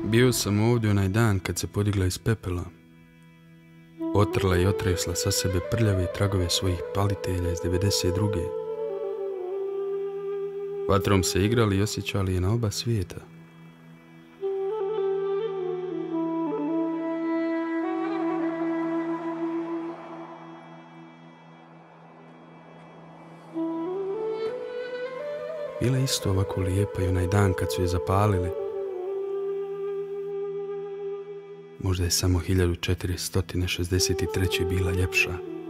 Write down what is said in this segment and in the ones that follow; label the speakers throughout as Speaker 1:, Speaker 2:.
Speaker 1: Bio sam ovdje onaj dan kad se podigla iz pepela. Otrla i otresla sa sebe prljave tragove svojih palitelja iz 92. Vatrom se igrali i osjećali je na oba svijeta. Bila je isto ovako lijepa i onaj dan kad su je zapalili. Možda je samo 1463. bila ljepša.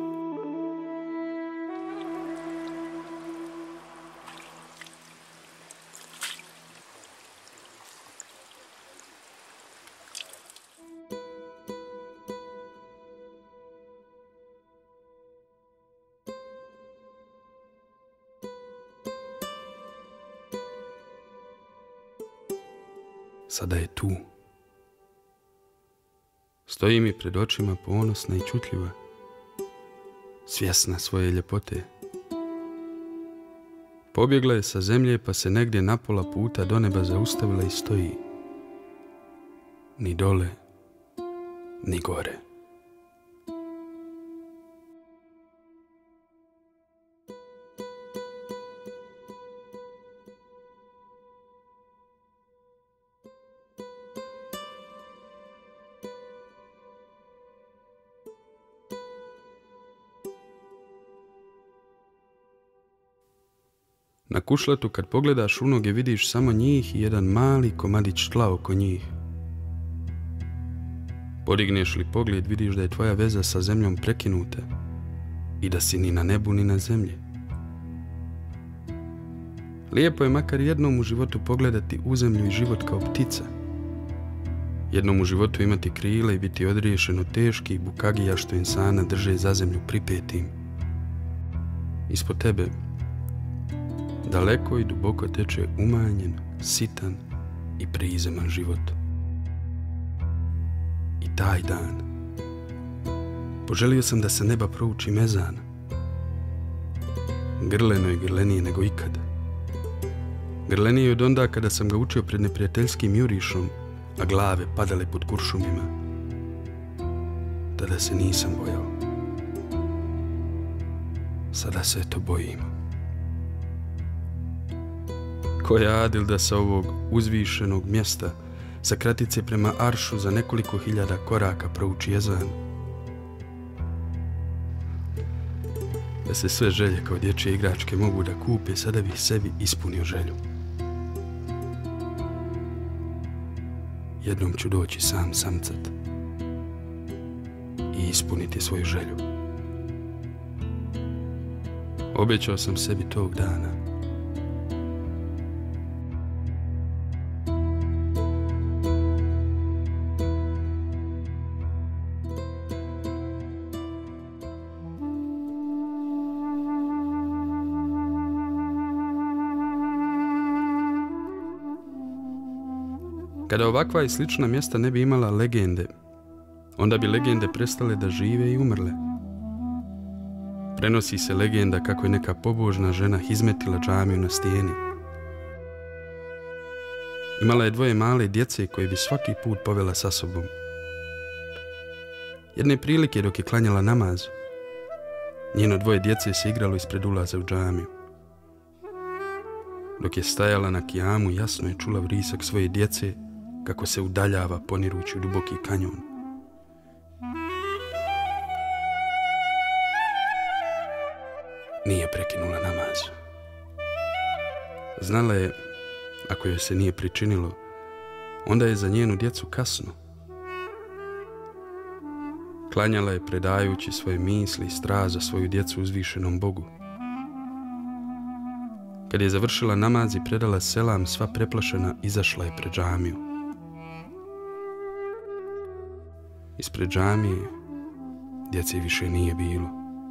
Speaker 1: Sada je tu. Stoji mi pred očima ponosna i čutljiva, svjesna svoje ljepote. Pobjegla je sa zemlje pa se negdje na pola puta do neba zaustavila i stoji. Ni dole, ni gore. Na kušletu kad pogledaš u noge vidiš samo njih i jedan mali komadić tla oko njih. Podigneš li pogled vidiš da je tvoja veza sa zemljom prekinuta i da si ni na nebu ni na zemlji. Lijepo je makar jednom u životu pogledati u zemlju i život kao ptica. Jednom u životu imati krila i biti odriješen od teških bukagija što insana drže za zemlju pripetim. Ispod tebe daleko i duboko teče umanjen, sitan i prizeman život. I taj dan poželio sam da sa neba prouči mezan. Grleno i grlenije nego ikada. Grlenije od onda kada sam ga učio pred neprijateljskim jurišom, a glave padale pod kuršumima. Tada se nisam bojao. Sada se eto bojim. Ko je Adil da sa ovog uzvišenog mjesta, sa kratice prema aršu za nekoliko hiljada koraka prouči ezan? Da se sve želje kao dječje igračke mogu da kupe, sada bih sebi ispunio želju. Jednom ću doći sam samcat i ispuniti svoju želju. Obećao sam sebi tog dana. Kada ovakva i slična mjesta ne bi imala legende, onda bi legende prestale da žive i umrle. Prenosi se legenda kako je neka pobožna žena izmetila džamiju na stijeni. Imala je 2 male djece koje bi svaki put povela sa sobom. Jedne prilike dok je klanjala namaz, njeno 2 djece se igralo ispred ulaza u džamiju. Dok je stajala na kijamu, jasno je čula vrisak svoje djece kako se udaljava ponirući u duboki kanjon. Nije prekinula namaz. Znala je, ako joj se nije pričinilo, onda je za njenu djecu kasno. Klanjala je predajući svoje misli i strast za svoju djecu uzvišenom Bogu. Kad je završila namaz i predala selam, sva preplašena izašla je pred džamiju. Ispred džamije djece više nije bilo.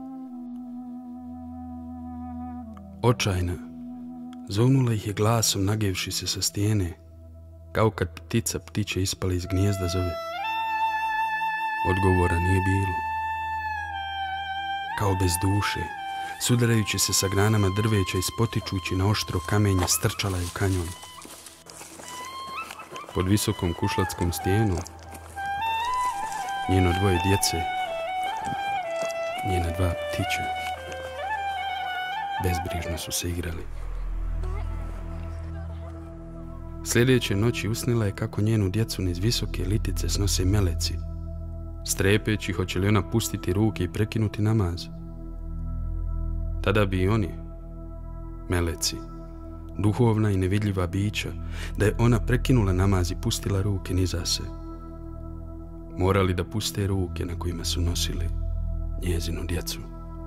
Speaker 1: Očajna, zovnula ih je glasom nagevši se sa stijene, kao kad ptica ptiće ispale iz gnijezda zove. Odgovora nije bilo. Kao bez duše, sudarajući se sa granama drveća i spotičući na oštro kamenje, strčala je u kanjon. Pod visokom kušlatskom stijenom njeno dvoje djece, njena dva ptića, bezbrižno su se igrali. Sljedeće noći usnila je kako njenu djecu niz visoke litice snose meleci, strepeći hoće li ona pustiti ruke i prekinuti namaz. Tada bi i oni, meleci, duhovna i nevidljiva bića, da je ona prekinula namaz i pustila ruke niza se, morali da puste ruke na kojima su nosili njezinu djecu.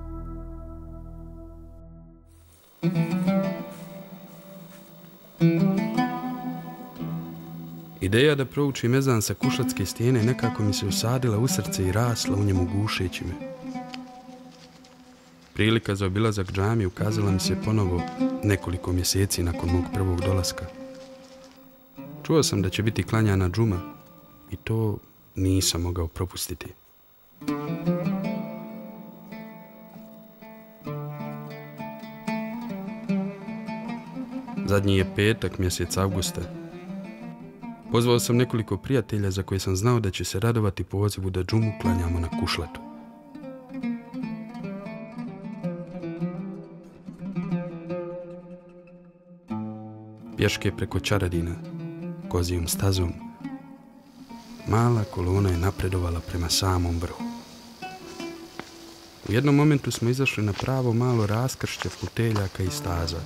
Speaker 1: Ideja da proučim ezan sa kušlatske stijene nekako mi se usadila u srce i rasla u njemu gušeći me. Prilika za obilazak džamije ukazala mi se ponovo nekoliko mjeseci nakon mog prvog dolaska. Čuo sam da će biti klanjana džuma i to nisam mogao propustiti. Zadnji je petak, mjesec avgusta. Pozvao sam nekoliko prijatelja za koje sam znao da će se radovati pozivu da džumu klanjamo na kušlatu. Pješke preko Čaradina, kozijom stazom, mala kolona je napredovala prema samom vrhu. U jednom momentu smo izašli na pravo malo raskršće foteljaka i staza.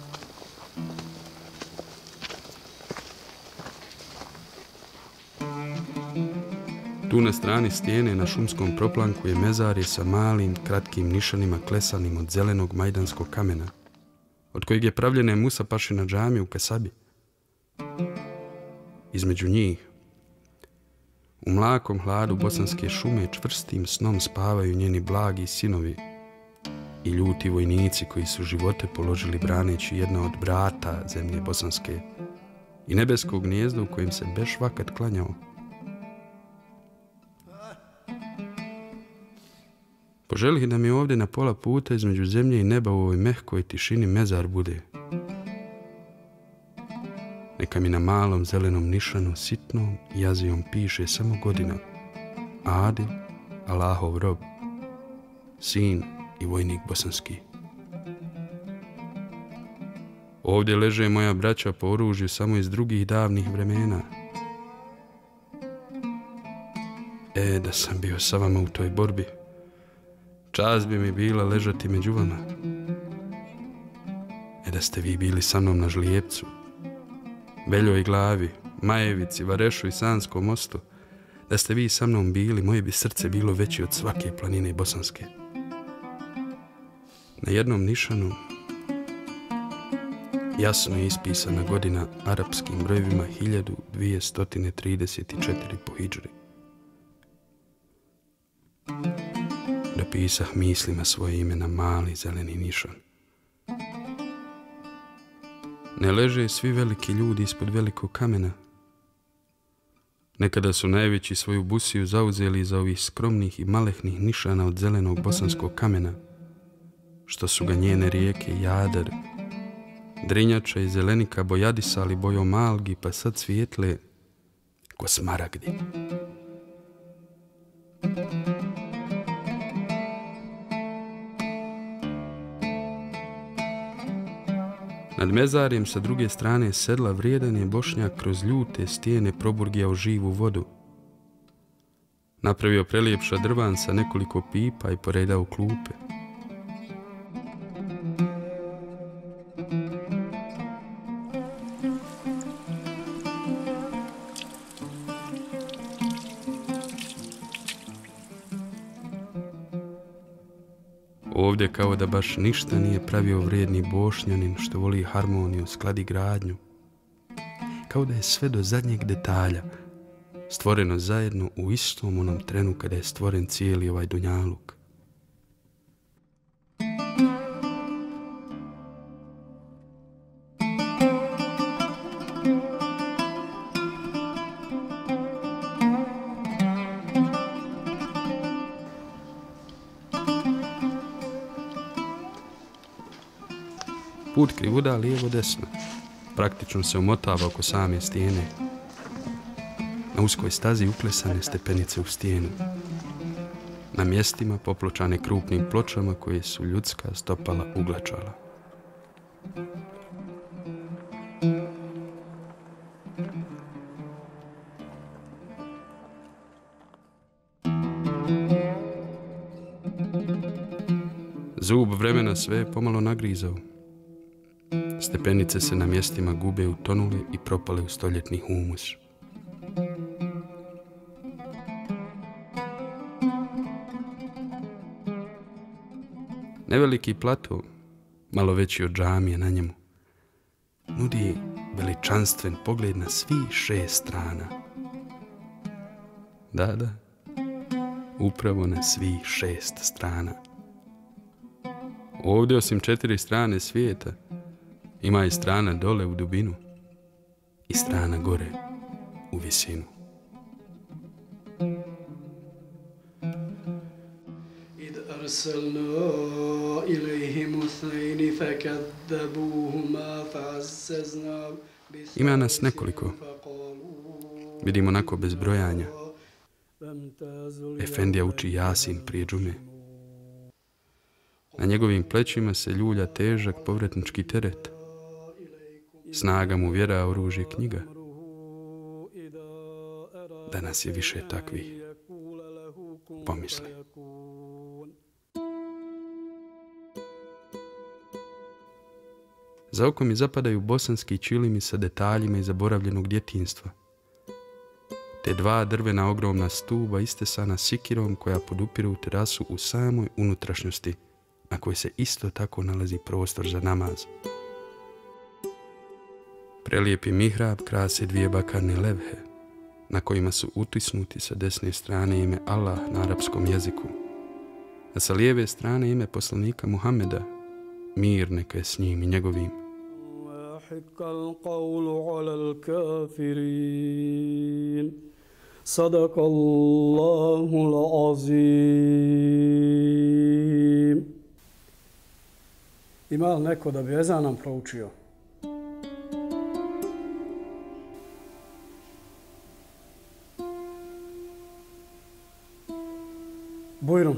Speaker 1: Tu na strani stijene na šumskom proplanku je mezarje sa malim, kratkim nišanima klesanim od zelenog majdanskog kamena, od kojeg je pravljena Musa Pašina džamija u Kasabi. Između njih, u mlakom hladu bosanske šume, čvrstim snom spavaju njeni blagi sinovi i ljuti vojnici koji su živote položili braneći jedna od brata zemlje bosanske i nebeskog gnijezda u kojem se beš vakat klanjao. Poželih da mi ovdje na pola puta između zemlje i neba u ovoj mehkoj tišini mezar bude. Neka mi na malom zelenom nišanu sitnom jazijom piše samo godina: Adil, Allahov rob, sin i vojnik bosanski. Ovdje leže moja braća po oružju samo iz drugih davnih vremena. Da sam bio sa vama u toj borbi, čast bi mi bila ležati među vama. Da ste vi bili sa mnom na Žlijepcu, Beljoj glavi, Majevici, Varešu i Sanskom mostu, da ste vi sa mnom bili, moje bi srce bilo veće od svake planine bosanske. Na jednom nišanu jasno je ispisana godina arapskim brojevima 1234 po hidžri. Dopisah mislima svoje ime na mali zeleni nišan. Ne leže svi veliki ljudi ispod velikog kamena. Nekada su najveći svoju busiju zauzeli iza ovih skromnih i malehnih nišana od zelenog bosanskog kamena, što su ga njene rijeke Jadar, Drinjača i Zelenika bojadisali bojom algi, pa sad svijetle ko smaragdi. Nad mezarjem sa druge strane sedla vrijedan je Bošnjak kroz ljute stijene proburgijao živu vodu. Napravio prelijep šadrvan sa nekoliko pipa i poredao klupe. Ovdje kao da baš ništa nije pravio vrijedni Bošnjanin što voli harmoniju, sklad i gradnju. Kao da je sve do zadnjeg detalja stvoreno zajedno u istom onom trenu kada je stvoren cijeli ovaj dunjaluk. Put krivuda lijevo desno, praktično se omotava oko same stijene. Na uskoj stazi uklesane stepenice u stijenu. Na mjestima popločane krupnim pločama koje su ljudska stopala uglačala. Zub vremena sve je pomalo nagrizao. Stepenice se na mjestima gube, utonule i propale u stoljetni humus. Neveliki plato, malo veći od džamije na njemu, nudi veličanstven pogled na svih 6 strana. Da, upravo na svih 6 strana. Ovdje osim 4 strane svijeta, ima i strana dole u dubinu i strana gore u visinu. Ima nas nekoliko. Vidimo onako bez brojanja. Efendija uči Jasin prije džume. Na njegovim plećima se ljulja težak povratnički teret. Snaga mu vjera, oružje knjiga. Danas je više takvih. Pomisli. Za oko mi zapadaju bosanski čilimi sa detaljima iz zaboravljenog djetinjstva. Te 2 drvena ogromna stuba istesana sikirom koja podupiru terasu u samoj unutrašnjosti, na kojoj se isto tako nalazi prostor za namaz. Prelijepi mihrab krase 2 bakarne levhe, na kojima su utisnuti sa desne strane ime Allah na arapskom jeziku, a sa lijeve strane ime poslanika Muhameda, mir neka je s njim i njegovim.
Speaker 2: Sadakallahul azim. Ima li neko da bi ezan nam proučio? Bujrum.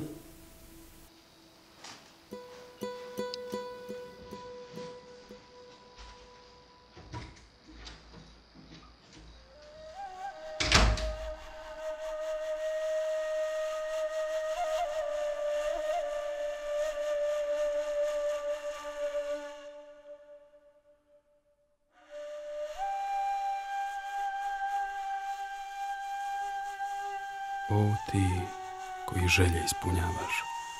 Speaker 1: O ti koji želje ispunjavaš,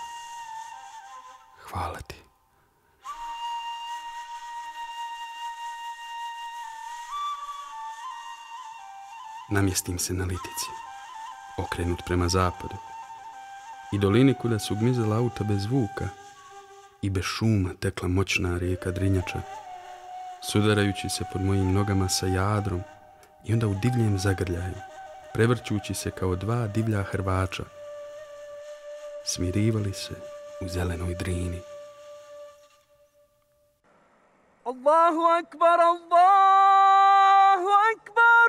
Speaker 1: hvala ti. Namjestim se na litici, okrenut prema zapadu, i dolini kuda su gmizala auta bez zvuka i bez šuma tekla moćna rijeka Drinjača, sudarajući se pod mojim nogama sa jadrom i onda u divljem zagrljaju, prevrćući se kao 2 divlja hrvača, smirivali se u zelenoj Drini.
Speaker 2: Allahu akbar, Allahu akbar!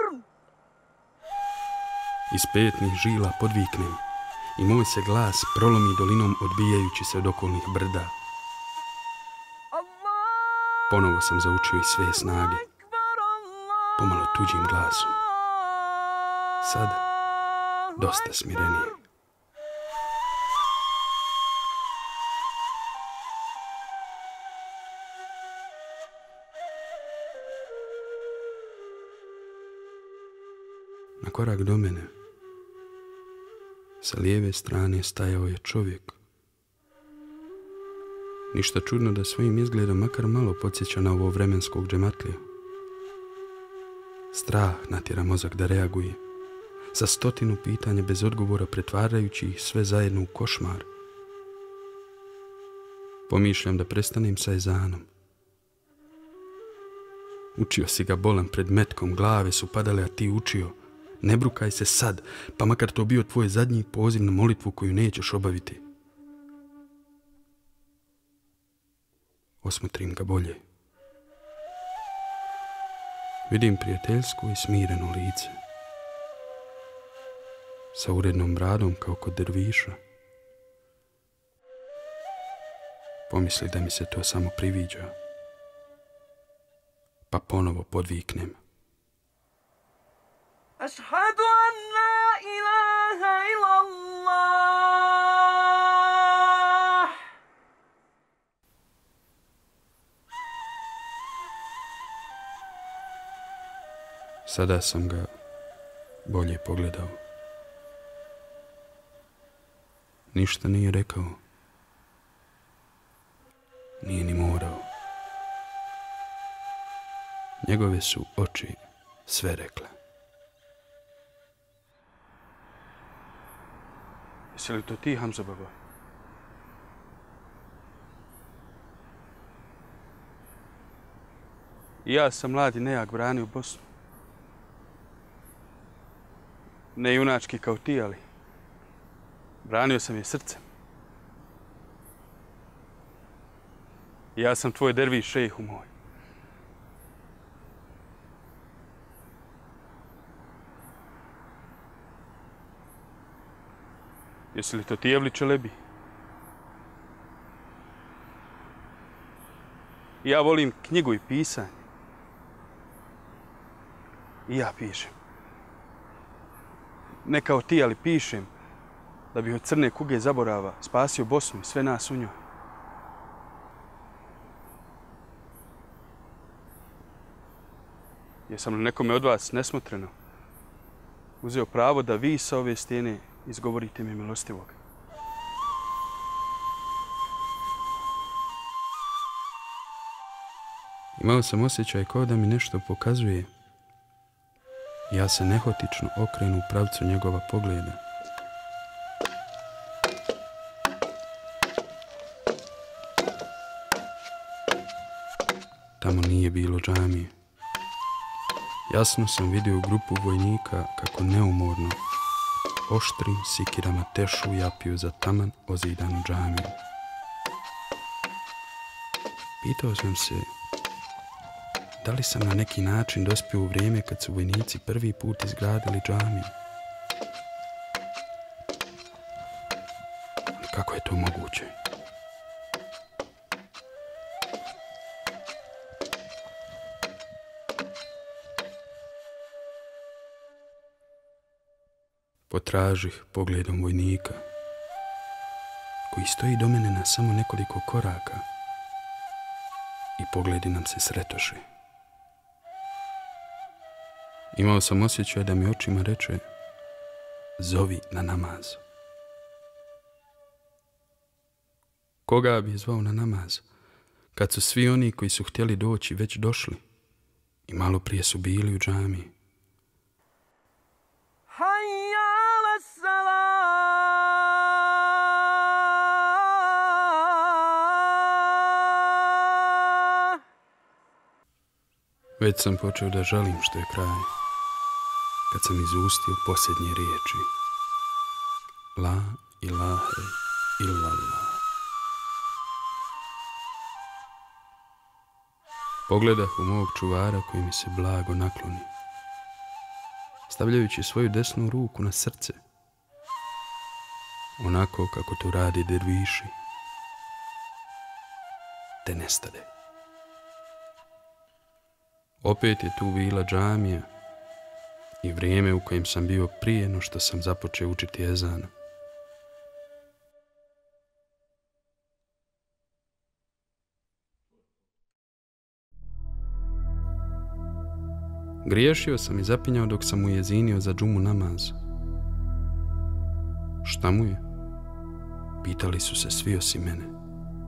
Speaker 1: Iz petnih žila podviknem i moj se glas prolomi dolinom odbijajući se od okolnih brda. Ponovo sam zaučio iz sve snage, pomalo tuđim glasom. Sad dosta smirenije. Na korak do mene, sa lijeve strane stajao je čovjek. Ništa čudno da svojim izgledom makar malo podsjeća na ovo vremenskog džematlija. Strah natjera mozak da reaguje, sa 100 pitanja bez odgovora pretvarajući ih sve zajedno u košmar. Pomišljam da prestanem sa ezanom. Učio si ga bolan pred metkom, glave su padale, a ti učio. Ne brukaj se sad, pa makar to bio tvoj zadnji poziv na molitvu koju nećeš obaviti. Osmotrim ga bolje. Vidim prijateljsko i smireno lice. sa urednom bradom kao kod derviša. Pomisli da mi se to samo priviđa, pa ponovo podviknem.
Speaker 2: Ašhadu an la ilaha illallah.
Speaker 1: Sada sam ga bolje pogledao. Ništa nije rekao. Nije ni morao. Njegove su oči sve rekle. Jesi li to ti, Hamza baba? I ja sam mladi nejak branio Bosnu. Ne junački kao ti, ali branio sam je srcem. Ja sam tvoj derviš, šejhu moj. Jesi li to ti, Evli Čelebi? Ja volim knjigu i pisanje. I ja pišem. Ne kao ti, ali pišem da bih od crne kuge zaborava spasio Bosnu i sve nas u njoj. Jesam li nekome od vas nesmotreno uzeo pravo da vi sa ove stijene izgovorite mi milostivog? Imao sam osjećaj kao da mi nešto pokazuje. Ja se nehotično okrenu u pravcu njegova pogleda. Tamo nije bilo džamije. Jasno sam vidio grupu vojnika kako neumorno oštrim sikirama tešu japiju za taman ozidanu džamiju. Pitao sam se da li sam na neki način dospio u vrijeme kad su vojnici prvi put izgradili džamiju. Ali kako je to moguće? Potražih pogledom vojnika, koji stoji do mene na samo nekoliko koraka i pogledi nam se sretoše. Imao sam osjećaj da mi očima reče: zovi na namaz. Koga bi zvao na namaz, kad su svi oni koji su htjeli doći već došli i malo prije su bili u džamiji? Već sam počeo da žalim što je kraj, kad sam izustio posljednje riječi. La ilahe illallah. Pogledah u mog čuvara koji mi se blago nakloni, stavljajući svoju desnu ruku na srce, onako kako to radi derviši, te nestade. Opet je tu bila džamija i vrijeme u kojem sam bio prije no što sam započeo učiti ezan. Griješio sam i zapinjao dok sam mu jezinio za džumu namaz. Šta mu je? Pitali su se svi osim mene.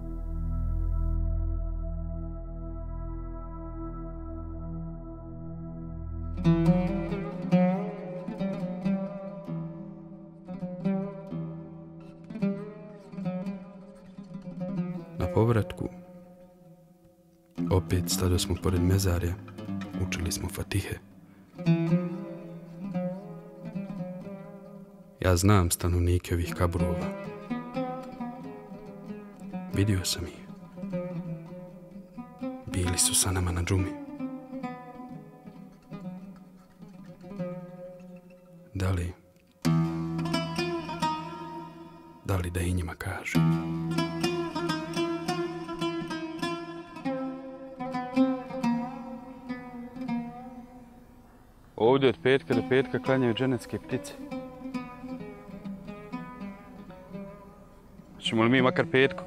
Speaker 1: Na povratku opet stado smo pored mezarja, učili smo fatihe. Ja znam stanovnike ovih kaburova. Vidio sam ih. Bili su sa nama na džumi. Da li Da li da i njima kaže? Ovdje od petka do petka klanjaju dženecke ptice. Ćemo li mi makar petkom?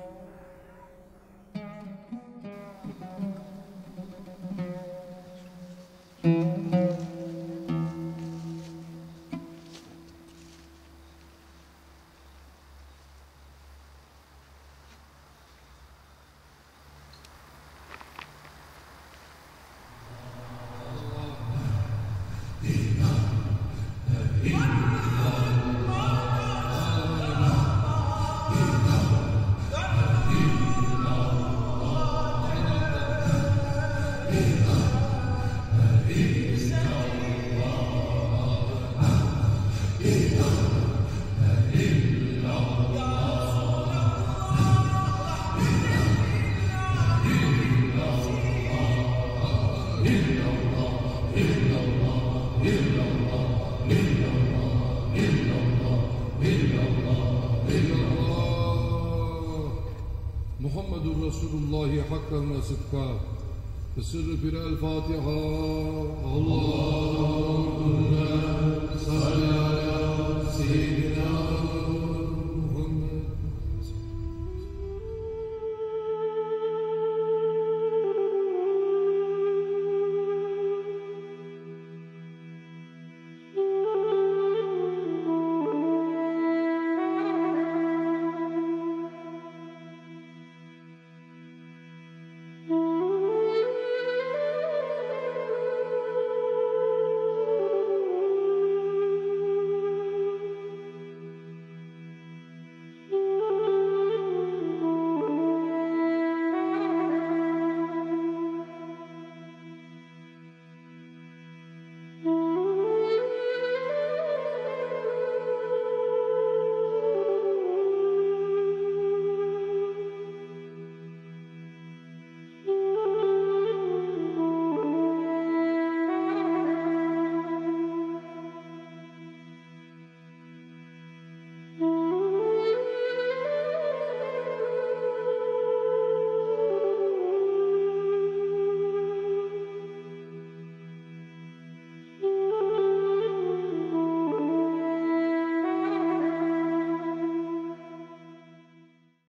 Speaker 3: محمد رسول الله حقا وصدقا بسر قراءة الفاتحة اللهم صل على سيدنا